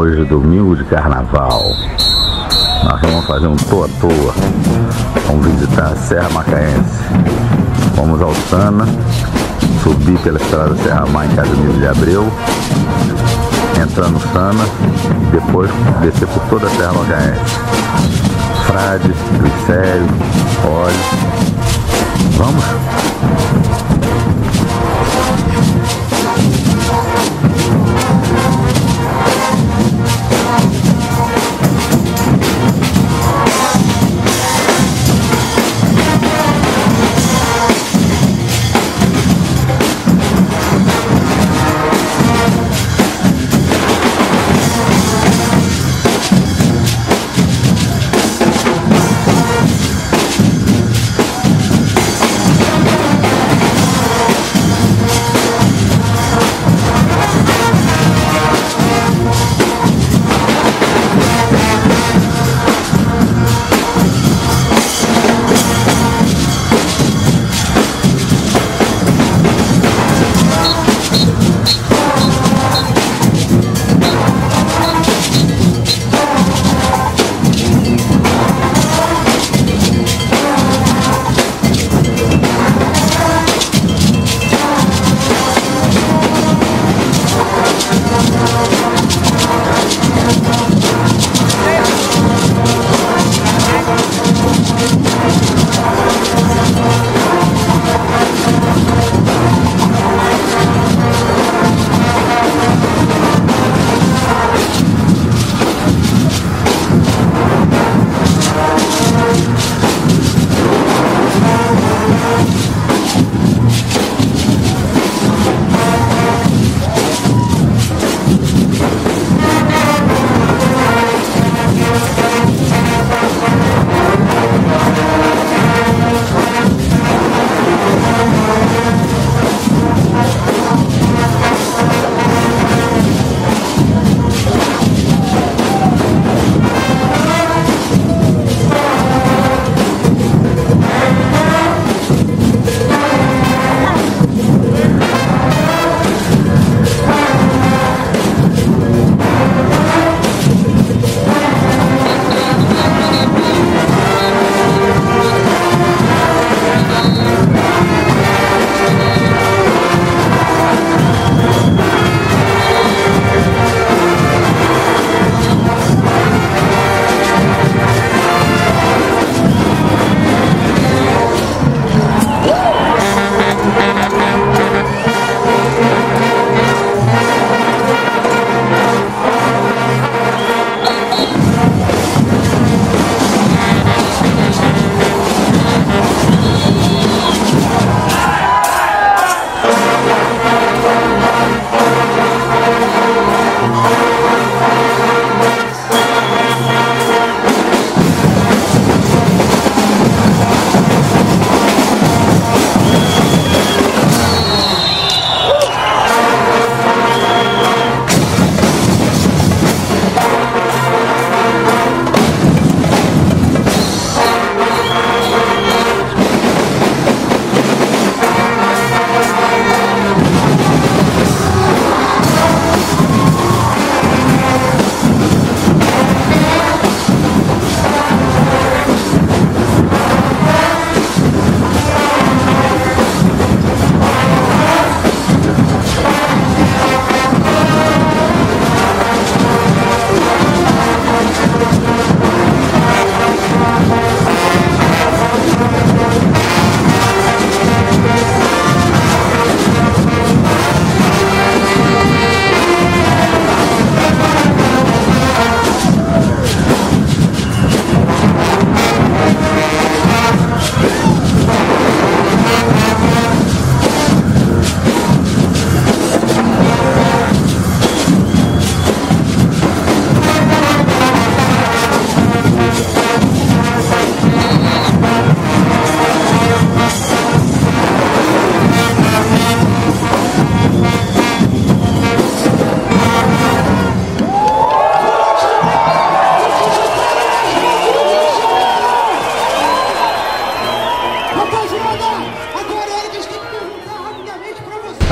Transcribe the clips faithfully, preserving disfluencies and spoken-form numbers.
Hoje, domingo de carnaval, nós vamos fazer um toa à toa. Vamos visitar a Serra Macaense. Vamos ao Sana, subir pela estrada Serra Mar em Casimiro de Abreu, entrar no Sana e depois descer por toda a Serra Macaense. Frade, Glicério, óleo. Vamos?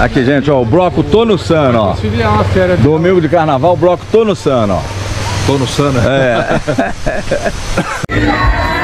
Aqui, gente, ó, o bloco Tô no Sano, ó. Domingo de carnaval, o bloco Tô no Sano, ó. Tô no Sano, é.